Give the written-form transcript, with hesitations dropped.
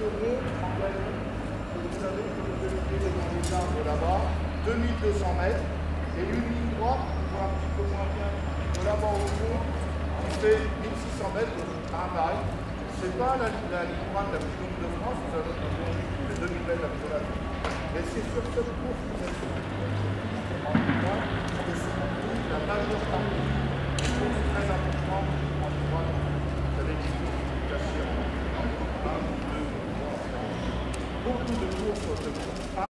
saisonnier en gagnon. Vous savez que vous devez dans les arbres là-bas, 2200 mètres, et une ligne droite, on voit un petit peu moins bien, de là-bas au fond, qui fait 1600 mètres de travail. C'est pas la ligne droite la plus longue de France, vous avez les 2000 mètres la plus longue. Mais c'est sur cette course que vous êtes en tout cas, que c'est la majeure partie des courses très importantes en droite. Vous avez des courses cachées en 1, 2, 3, beaucoup de courses